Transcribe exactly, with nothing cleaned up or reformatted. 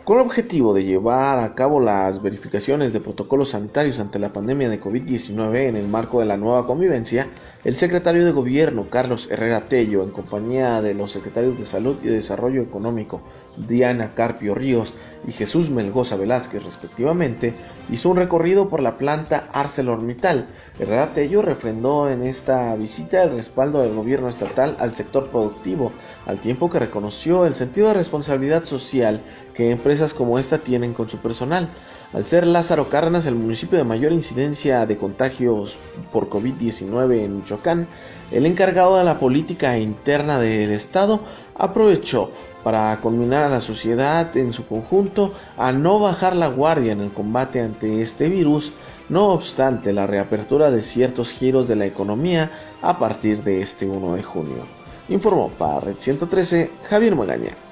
Con el objetivo de llevar a cabo las verificaciones de protocolos sanitarios ante la pandemia de COVID diecinueve en el marco de la nueva convivencia, el secretario de Gobierno, Carlos Herrera Tello, en compañía de los secretarios de Salud y Desarrollo Económico, Diana Carpio Ríos y Jesús Melgoza Velázquez, respectivamente, hizo un recorrido por la planta ArcelorMittal. Herrera Tello refrendó en esta visita el respaldo del gobierno estatal al sector productivo, al tiempo que reconoció el sentido de responsabilidad social que empresas como esta tienen con su personal. Al ser Lázaro Cárdenas el municipio de mayor incidencia de contagios por COVID diecinueve en Michoacán, el encargado de la política interna del estado aprovechó para conminar a la sociedad en su conjunto a no bajar la guardia en el combate ante este virus, no obstante la reapertura de ciertos giros de la economía a partir de este uno de junio. Informó para Red ciento trece Javier Magaña.